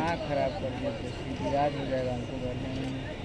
दिमाग ख़राब कर दिया, तो याद हो जाएगा हमको घर में।